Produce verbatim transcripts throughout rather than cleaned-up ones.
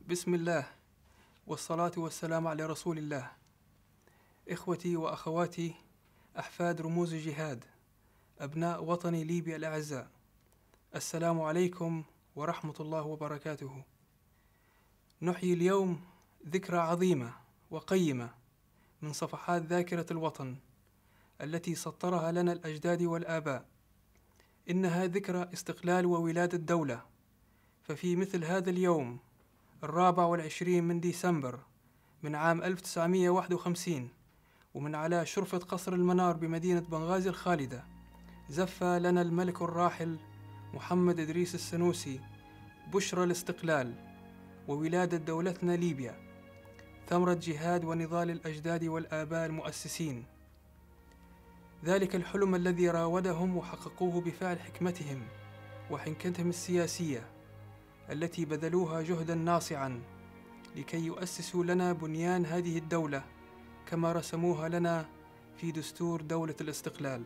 بسم الله والصلاة والسلام على رسول الله. إخوتي وأخواتي، أحفاد رموز الجهاد، أبناء وطن ليبيا الأعزاء، السلام عليكم ورحمة الله وبركاته. نحيي اليوم ذكرى عظيمة وقيمة من صفحات ذاكرة الوطن التي سطرها لنا الأجداد والآباء. إنها ذكرى استقلال وولادة دولة، ففي مثل هذا اليوم الرابع والعشرين من ديسمبر من عام ألف وتسعمائة وواحد وخمسين، ومن على شرفة قصر المنار بمدينة بنغازي الخالدة، زف لنا الملك الراحل محمد إدريس السنوسي بشرى الاستقلال وولادة دولتنا ليبيا، ثمرة جهاد ونضال الأجداد والآباء المؤسسين. ذلك الحلم الذي راودهم وحققوه بفعل حكمتهم وحنكتهم السياسية التي بذلوها جهدا ناصعا لكي يؤسسوا لنا بنيان هذه الدولة كما رسموها لنا في دستور دولة الاستقلال.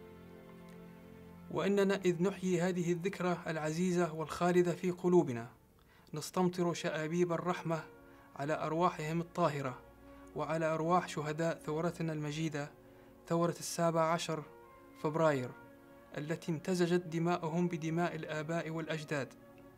وإننا إذ نحيي هذه الذكرى العزيزة والخالدة في قلوبنا نستمطر شآبيب الرحمة على أرواحهم الطاهرة وعلى أرواح شهداء ثورتنا المجيدة، ثورة السابع عشر فبراير، التي امتزجت دماؤهم بدماء الآباء والأجداد.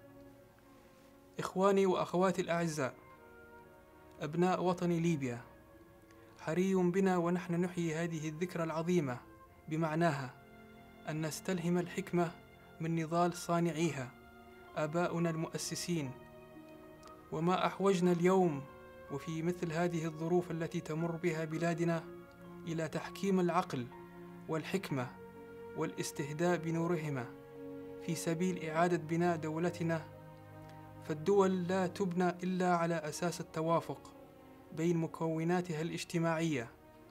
إخواني وأخواتي الأعزاء، أبناء وطن ليبيا، حري بنا ونحن نحيي هذه الذكرى العظيمة بمعناها أن نستلهم الحكمة من نضال صانعيها آباؤنا المؤسسين. وما أحوجنا اليوم وفي مثل هذه الظروف التي تمر بها بلادنا إلى تحكيم العقل والحكمة والاستهداء بنورهما في سبيل إعادة بناء دولتنا. فالدول لا تبنى إلا على أساس التوافق بين مكوناتها الاجتماعية،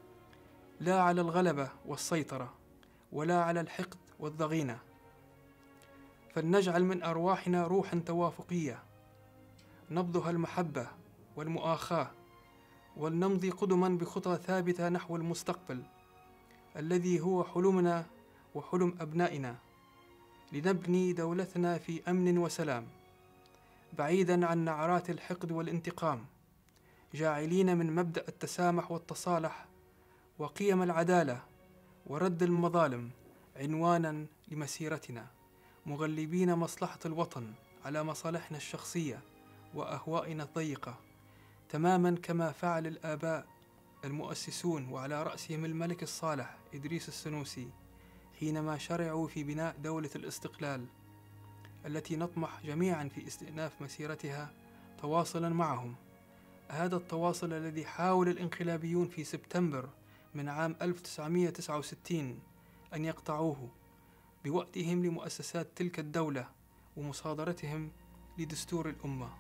لا على الغلبة والسيطرة ولا على الحقد والضغينة. فلنجعل من أرواحنا روحا توافقية نبضها المحبة والمؤاخاة، ولنمضي قدما بخطى ثابتة نحو المستقبل الذي هو حلمنا وحلم أبنائنا، لنبني دولتنا في أمن وسلام بعيدا عن نعرات الحقد والانتقام، جاعلين من مبدأ التسامح والتصالح وقيم العدالة ورد المظالم عنوانا لمسيرتنا، مغلبين مصلحة الوطن على مصالحنا الشخصية وأهوائنا الضيقة، تماما كما فعل الآباء المؤسسون وعلى رأسهم الملك الصالح إدريس السنوسي حينما شرعوا في بناء دولة الاستقلال التي نطمح جميعا في استئناف مسيرتها تواصلا معهم. هذا التواصل الذي حاول الانقلابيون في سبتمبر من عام ألف وتسعمائة وتسعة وستين أن يقطعوه بوقتهم لمؤسسات تلك الدولة ومصادرتهم لدستور الأمة.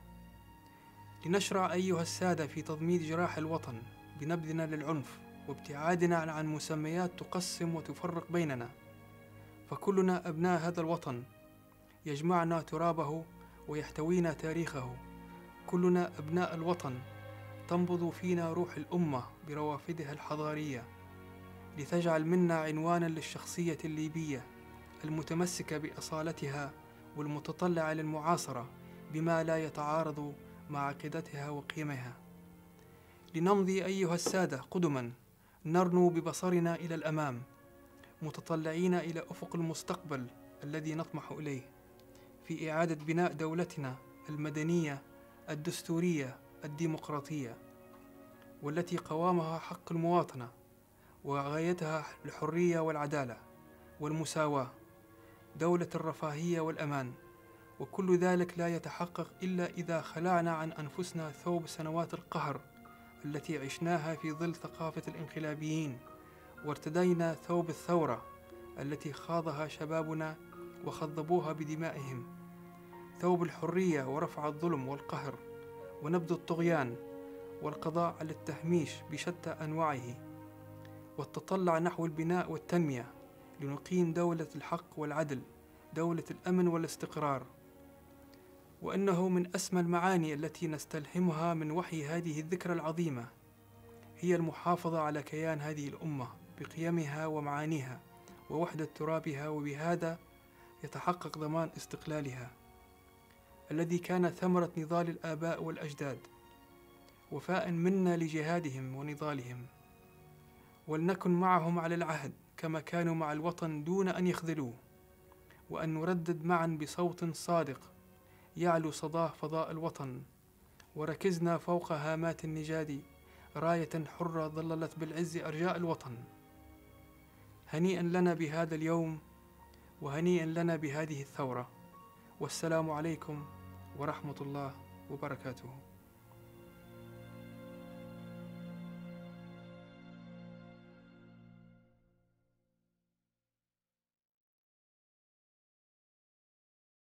لنشرع أيها السادة في تضميد جراح الوطن بنبذنا للعنف وابتعادنا عن مسميات تقسم وتفرق بيننا، فكلنا أبناء هذا الوطن يجمعنا ترابه ويحتوينا تاريخه. كلنا أبناء الوطن تنبض فينا روح الأمة بروافدها الحضارية، لتجعل منا عنوانا للشخصية الليبية المتمسكة بأصالتها والمتطلعة للمعاصرة بما لا يتعارض مع عقيدتها وقيمها. لنمضي أيها السادة قدما نرنو ببصرنا إلى الأمام، متطلعين إلى أفق المستقبل الذي نطمح إليه في إعادة بناء دولتنا المدنية الدستورية الديمقراطية، والتي قوامها حق المواطنة وغايتها الحرية والعدالة والمساواة، دولة الرفاهية والأمان. وكل ذلك لا يتحقق إلا إذا خلعنا عن أنفسنا ثوب سنوات القهر التي عشناها في ظل ثقافة الانقلابيين، وارتدينا ثوب الثورة التي خاضها شبابنا وخضبوها بدمائهم، ثوب الحرية ورفع الظلم والقهر ونبذ الطغيان والقضاء على التهميش بشتى أنواعه، والتطلع نحو البناء والتنمية لنقيم دولة الحق والعدل، دولة الأمن والاستقرار. وإنه من أسمى المعاني التي نستلهمها من وحي هذه الذكرى العظيمة هي المحافظة على كيان هذه الأمة بقيمها ومعانيها ووحدة ترابها، وبهذا يتحقق ضمان استقلالها. الذي كان ثمرة نضال الآباء والأجداد، وفاء منا لجهادهم ونضالهم، ولنكن معهم على العهد كما كانوا مع الوطن دون أن يخذلوه، وأن نردد معا بصوت صادق يعلو صداه فضاء الوطن: وركزنا فوق هامات النجاد راية حرة ظللت بالعز أرجاء الوطن. هنيئا لنا بهذا اليوم، وهنيئا لنا بهذه الثورة، والسلام عليكم ورحمة الله وبركاته.